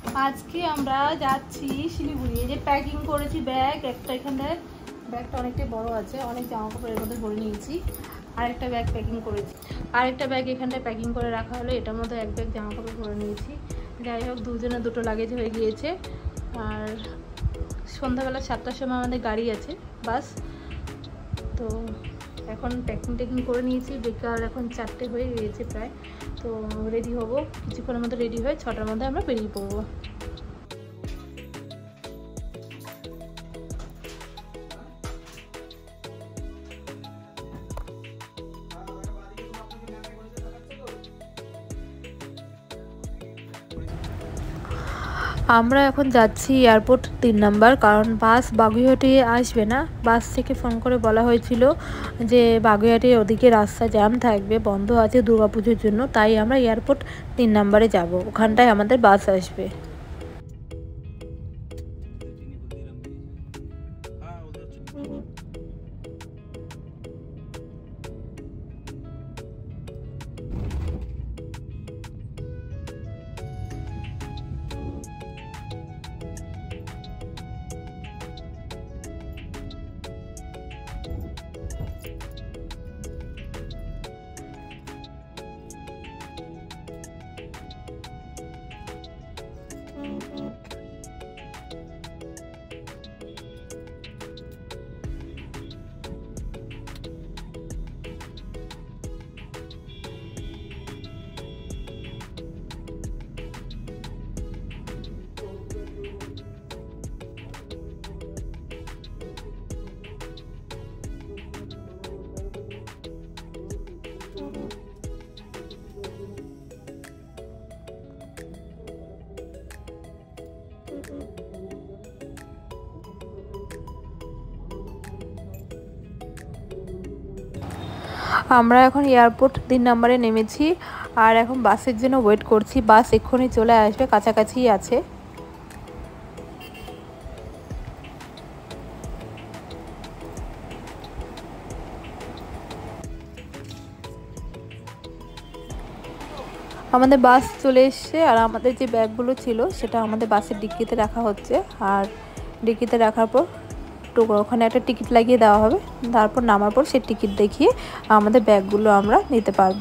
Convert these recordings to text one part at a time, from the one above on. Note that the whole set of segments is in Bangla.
আজকে আমরা যাচ্ছি শিলিগুড়ি। এই যে প্যাকিং করেছি ব্যাগ একটা, এখানে ব্যাগটা অনেকটাই বড় আছে, অনেক জামা কাপড় এর মধ্যে ভরে নিয়েছি। আরেকটা ব্যাগ প্যাকিং করেছি, আরেকটা ব্যাগ এখানটায় প্যাকিং করে রাখা হলো, এটার মধ্যে এক ব্যাগ জামা কাপড় ভরে নিয়েছি। যাই হোক, দুজনে দুটো লাগেজ হয়ে গিয়েছে। আর সন্ধ্যাবেলা 7টার সময় আমাদের গাড়ি আছে, বাস। তো এখন প্যাকিং করে নিয়েছি, বিকাল এখন 4টে হয়ে গিয়েছে প্রায়। তো রেডি হব, কিছুক্ষণের মধ্যে রেডি হয়ে 6টার মধ্যে আমরা বেরিয়ে পড়বো। আমরা এখন যাচ্ছি এয়ারপোর্ট 3 নাম্বার, কারণ বাস বাগুইহাটি আসবে না। বাস থেকে ফোন করে বলা হয়েছিল যে বাগুইহাটির ওদিকে রাস্তা জ্যাম থাকবে, বন্ধ আছে দুর্গাপুজোর জন্য, তাই আমরা এয়ারপোর্ট 3 নাম্বারে যাব, ওখানটায় আমাদের বাস আসবে। আমরা এখন এয়ারপোর্ট 3 নাম্বারে নেমেছি, আর এখন বাসের জন্য ওয়েট করছি। বাস এক্ষুনি চলে আসবে, কাছাকাছি আছে। আমাদের বাস চলে এসছে, আর আমাদের যে ব্যাগগুলো ছিল সেটা আমাদের বাসের ডিক্কিতে রাখা হচ্ছে। আর ডিক্কিতে রাখার পর ওখানে একটা টিকিট লাগিয়ে দেওয়া হবে, তারপর নামার পর সেই টিকিট দেখিয়ে আমাদের ব্যাগগুলো আমরা নিতে পারবো।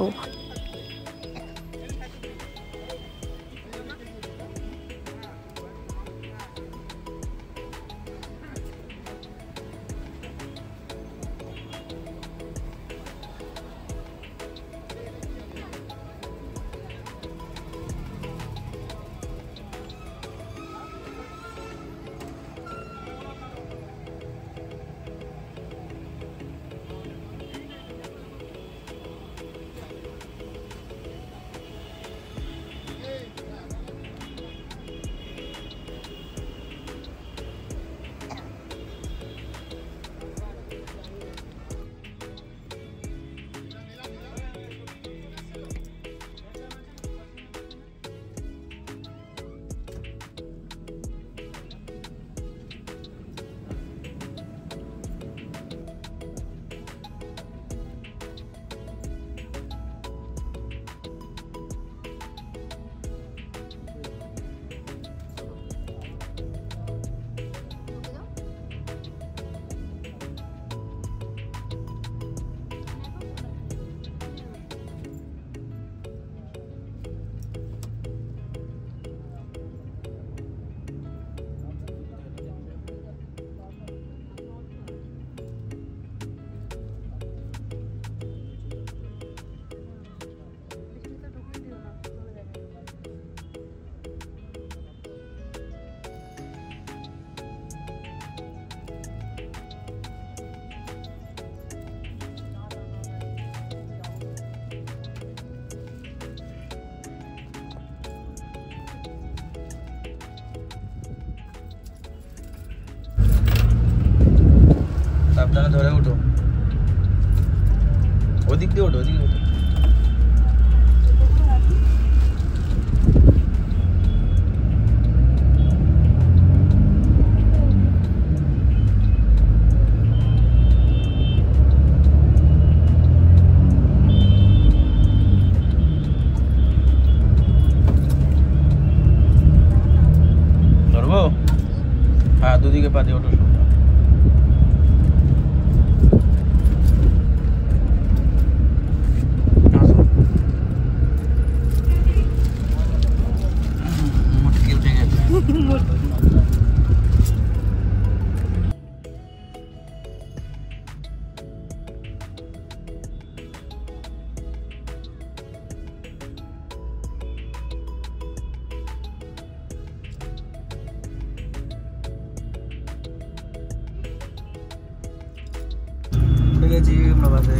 সাবধানে ধরে ওঠো, ওদিক দিয়ে ওঠো, ওদিকে ওঠো। দুদিকে পা দিয়ে ওঠো। গেছি আমরা বাসে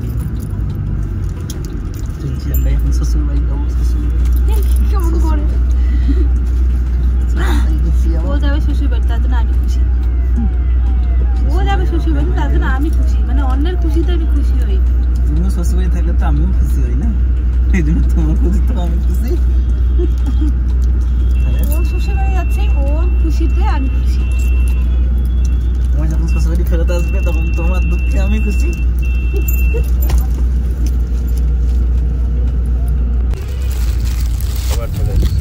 আমরা এখন শ্বশুর বাড়ি যাবো। ও যাবে শ্বশুর বাড়ি, তার জন্য আমি খুশি। ও যাবে শ্বশুর বাড়ি, তার জন্য আমি খুশি। মানে অন্যের খুশিতে আমি খুশি হই। তুমিও শ্বশুর বাড়ি থাকলে তো আমিও খুশি হই না, এই জন্য তোমার খুশি তো আমি খুশি। ও শ্বশুর বাড়ি যাচ্ছে, ওর খুশিতে আমি খুশি। তোমার যখন শ্বশুর বাড়ি ফেরত আসবে তখন তোমার দুঃখে আমি খুশি। খাবার চলে এসছে,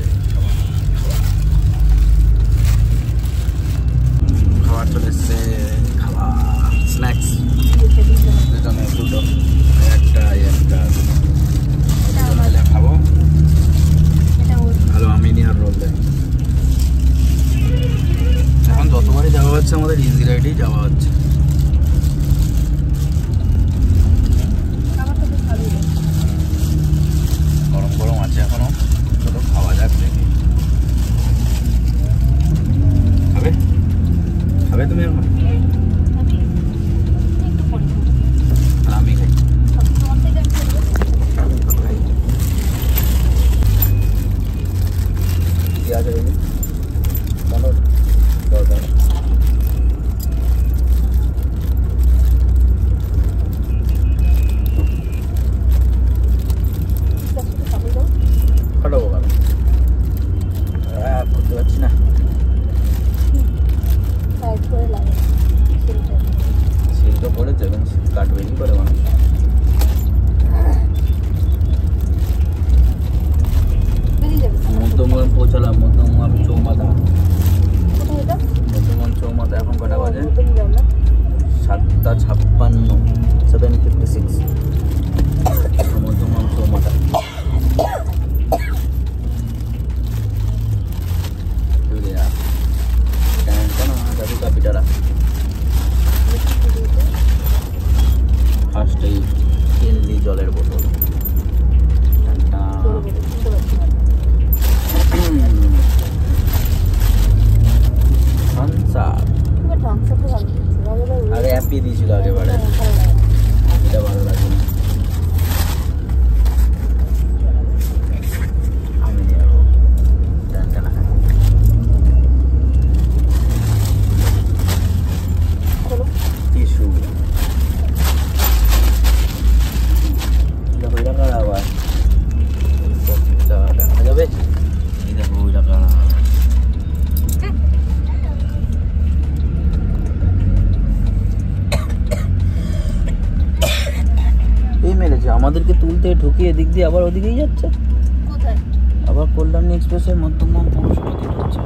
খাবার চলে এসছে, খাবার স্ন্যাক্স দুজনে দুটো, একটা খাবো। ভালো আমিনি আর রোল দেয়। এখন যতবারই যাওয়া হচ্ছে আমাদের ইজি রাইডেই যাওয়া হচ্ছে। গরম গরম আছে এখনো, চলো খাওয়া যাক। দেখি খাবে খাবে তুমি এখন? আর আমি খাই। কি আছে দরকার ফাটাবো কারণ করতে পারছি না। সিল তো পড়েছে, এবং সিল কাটবে কি করে মানুষ? মধ্যমগ্রাম পৌঁছালাম, মধ্যমগ্রাম চৌমাথা। মধ্যমগ্রাম চৌমাথা এখন কটা বাজে? 7:56, 7:56। মধ্যমগ্রাম চৌমাথা। জাদু কাপিটারা ফার্স্টেই হেলদি জলের বোতল। আগে অ্যাপি দিয়েছিল আগেবারে, এটা ভালো লাগে না। আমি নিয়ে যাবো টিস্যু। দেখো এটা কারা আবার দেখা যাবে। এই দেখো ওইটা কারা। মেরেছে আমাদেরকে তুলতে ঢুকিয়ে এদিক দিয়ে আবার ওদিকেই যাচ্ছে। কোথায়? আবার কল্যাণী এক্সপ্রেসের মধ্যমগ্রাম পৌরসভাতে ঢুকছে।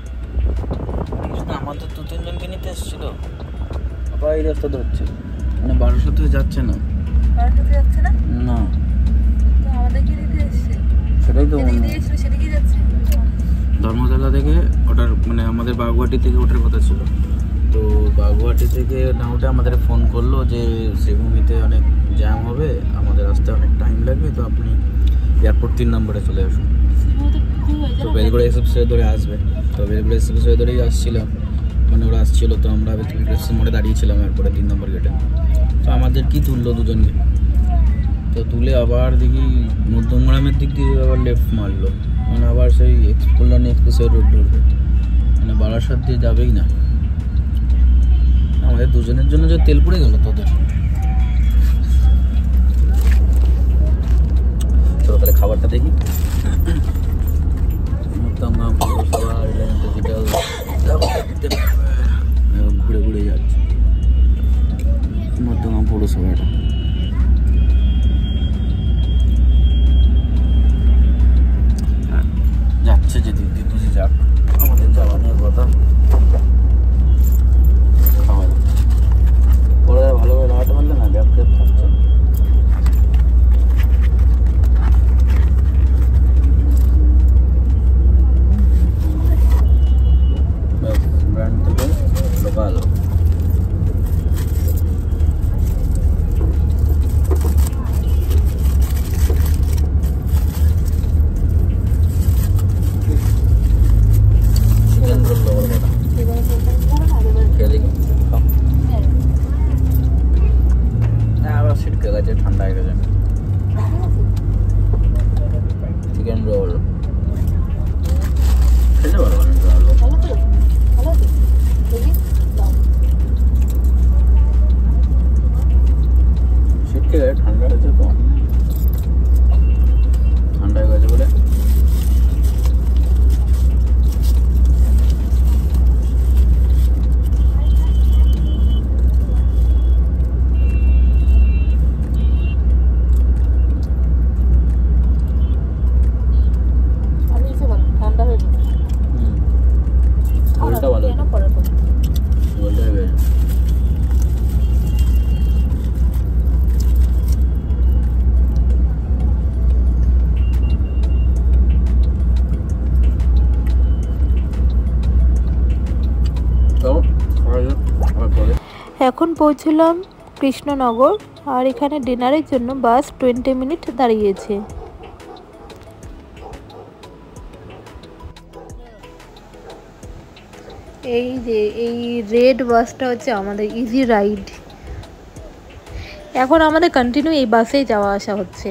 আমাদের 2-3 জনকে নিতে এসেছিল, আবার এই রাস্তা ধরছে। মানে 1200 যাচ্ছে না, 1200 যাচ্ছে না, না তো আমাদেরকে নিতে এসেছে। সেটাই তো সেদিকে যাচ্ছে ধর্মতলা থেকে। ওটার মানে আমাদের বাগুয়াটি থেকে ওঠার কথা ছিল, তো বাগুয়াটি থেকে না উঠে আমাদের ফোন করলো যে শ্রীভূমিতে অনেক জ্যাম হবে, আমাদের আসতে অনেক টাইম লাগবে, তো আপনি এয়ারপোর্ট 3 নম্বরে চলে আসুন। তো বেলগুড়া এক্সপ্রেস ধরে আসবে। তো বেলগুড়া এক্সপ্রেস ধরেই আসছিলাম, মানে ওরা আসছিল, তো আমরা মোড়ে দাঁড়িয়েছিলাম এয়ারপোর্টে 3 নম্বর গেটে। তো আমাদের কি তুললো দুজনকে, তো তুলে আবার দেখি মধ্যমগ্রামের দিক দিয়ে আবার লেফট মারলো, মানে আবার সেই কল্যাণী এক্সপ্রেসের রোড ধরবে, মানে বারাসাত দিয়ে যাবেই না। আমাদের দুজনের জন্য যে তেল পড়ে গেল তোদের। চলো তাহলে খাবারটা দেখি। ঘুরে ঘুরে যাচ্ছে মধ্যমগ্রাম পৌরসভাটা। যাচ্ছে যে দিদি তুই যাক, আমাদের যাওয়া নিয়ে কথা। খেতে পারবো না ভালো তো ভালো তো দেখি দাও। শীতকে ঠান্ডা হয়েছে তো, ঠান্ডা হয়ে গেছে বলে ঠান্ডা হয়ে গেছে। ঝোলটা ভালো, কেন পরে তো ঝোলটা হয়ে গেছে। এখন পৌঁছলাম কৃষ্ণনগর, আর এখানে ডিনারের জন্য বাস 20 মিনিট দাঁড়িয়েছে। এই যে এই রেড বাসটা হচ্ছে আমাদের ইজি রাইড। এখন আমাদের কন্টিনিউ এই বাসেই যাওয়া আসা হচ্ছে।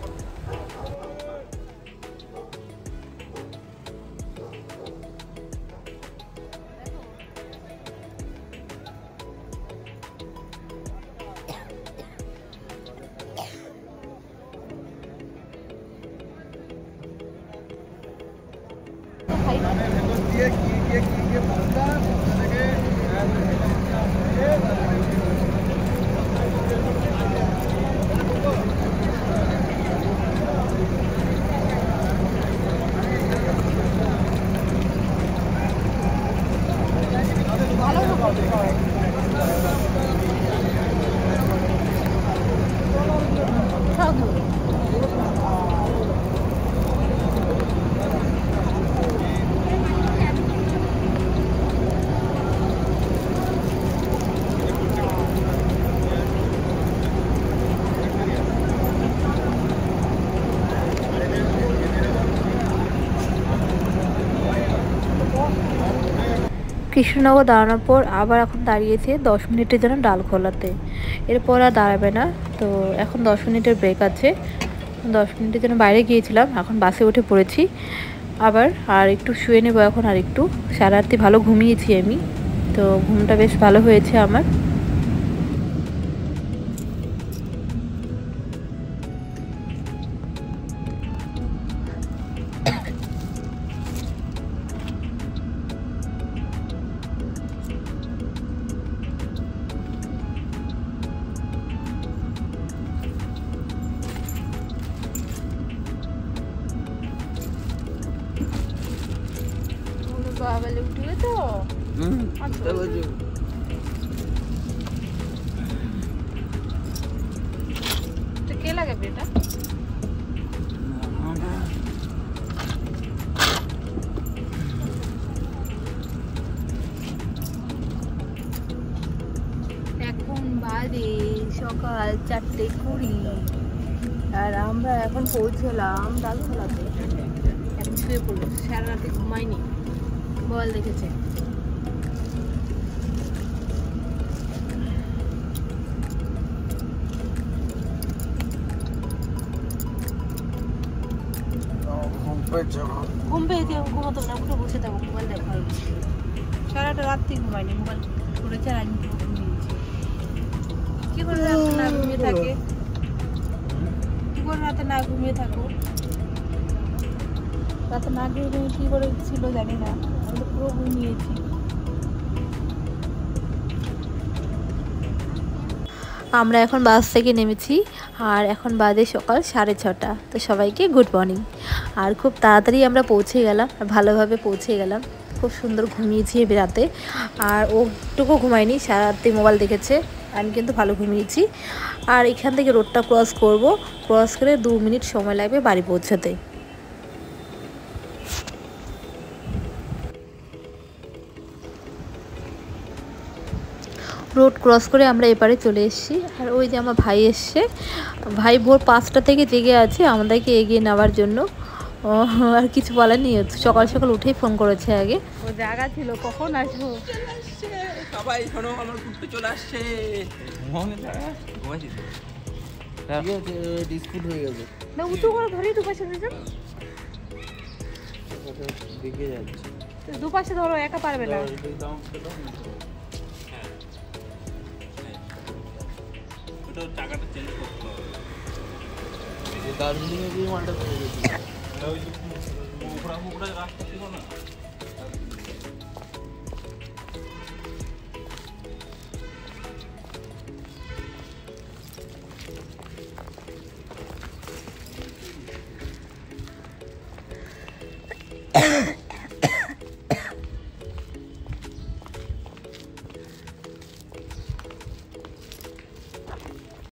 কৃষ্ণনগর দাঁড়ানোর পর আবার এখন দাঁড়িয়েছে 10 মিনিটের জন্য ডালখোলাতে। এরপর আর দাঁড়াবে না, তো এখন 10 মিনিটের ব্রেক আছে। 10 মিনিটের জন্য বাইরে গিয়েছিলাম, এখন বাসে উঠে পড়েছি আবার। আর একটু শুয়ে নেবো এখন, আর একটু। সারা রাত্রি ভালো ঘুমিয়েছি আমি, তো ঘুমটা বেশ ভালো হয়েছে আমার। বাবালে উঠবে তো তো কে লাগাবে এটা? এখন বাজে সকাল 4:20, আর আমরা এখন পৌঁছলাম ডালখোলাতে। এখন শুয়ে পড়লো, সারা রাতে ঘুমাইনি, মোবাইল দেখেছে। ঘুম পেয়েছে, ঘুমাতো না, উঠে বসে থাকো, মোবাইল দেখা হচ্ছে। সারাটা রাত্রি ঘুমাইনি, মোবাইল ধরেছে আর আমি ঘুমিয়েছি। কি করে রাতে না ঘুমিয়ে থাকে? কি করে রাতে না ঘুমিয়ে থাকো? রাতে না ঘুমিয়ে কি করে ছিল জানি না, আমি পুরো ঘুমিয়েছি। আমরা এখন বাস থেকে নেমেছি, আর এখন বাজে সকাল 6:30। তো সবাইকে গুড মর্নিং। আর খুব তাড়াতাড়ি আমরা পৌঁছে গেলাম, ভালোভাবে পৌঁছে গেলাম। খুব সুন্দর ঘুমিয়েছি রাতে, আর ওটুকু ঘুমায়নি, সারা রাত্রি মোবাইল দেখেছে। আমি কিন্তু ভালো ঘুমিয়েছি। আর এখান থেকে রোডটা ক্রস করব, ক্রস করে 2 মিনিট সময় লাগবে বাড়ি পৌঁছাতে। রোড ক্রস করে আমরা এপারে চলে এসেছি। আর ওই যে আমার ভাই এসছে, ভাই ভোর 5টা থেকে জেগে আছে আমাদেরকে এগিয়ে নেওয়ার জন্য। আর কিছু বলার নেই, সকাল সকাল উঠেই ফোন করেছে আগে। ও জায়গা ছিল কখন আসবো। সবাই শোনো, আমার কুট্টু চলে আসছে। ডিসপুট হয়ে গেছে না, উঁচু করে ধরেই তো পাশে দিকে যাচ্ছে। দুপাশে ধরো, একা পারবে না। টাকাটা চেঞ্জ করতে হবে। দার্জিলিং এ গিয়ে মালটা পেয়ে গেছি। ওই যে মুখড়া রাস্তা ছিল না।